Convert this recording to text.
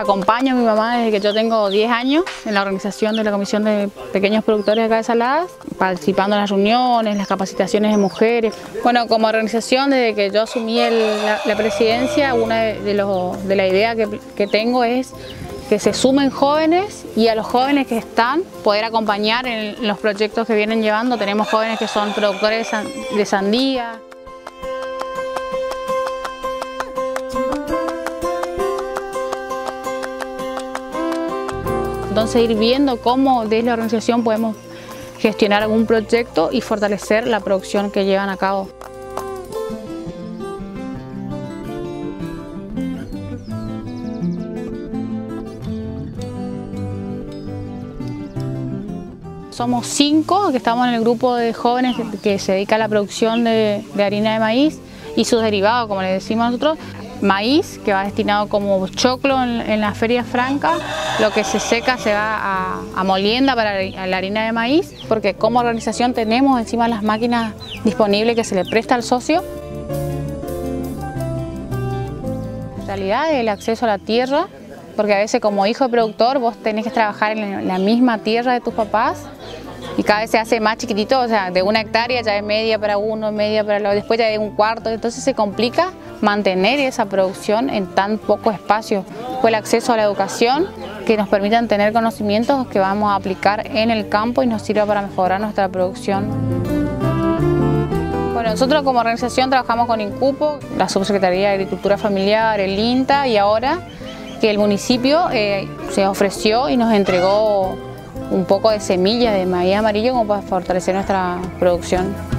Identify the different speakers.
Speaker 1: acompaño a mi mamá desde que yo tengo 10 años en la organización de la Comisión de Pequeños Productores acá de Saladas, participando en las reuniones, las capacitaciones de mujeres. Bueno, como organización, desde que yo asumí la presidencia, una de la idea que tengo es que se sumen jóvenes y a los jóvenes que están poder acompañar en los proyectos que vienen llevando. Tenemos jóvenes que son productores de sandía. Entonces ir viendo cómo desde la organización podemos gestionar algún proyecto y fortalecer la producción que llevan a cabo. Somos 5 que estamos en el grupo de jóvenes que se dedica a la producción de harina de maíz y sus derivados, como le decimos nosotros. Maíz, que va destinado como choclo en la feria franca, lo que se seca se va a molienda para la harina de maíz, porque como organización tenemos encima las máquinas disponibles que se le presta al socio. En realidad el acceso a la tierra, porque a veces como hijo de productor vos tenés que trabajar en la misma tierra de tus papás y cada vez se hace más chiquitito, o sea, de 1 hectárea ya es media para uno, media para el otro, después ya es 1/4, entonces se complica mantener esa producción en tan poco espacio. Después el acceso a la educación, que nos permitan tener conocimientos que vamos a aplicar en el campo y nos sirva para mejorar nuestra producción. Bueno, nosotros como organización trabajamos con INCUPO, la Subsecretaría de Agricultura Familiar, el INTA, y ahora que el municipio se ofreció y nos entregó un poco de semillas de maíz amarillo como para fortalecer nuestra producción.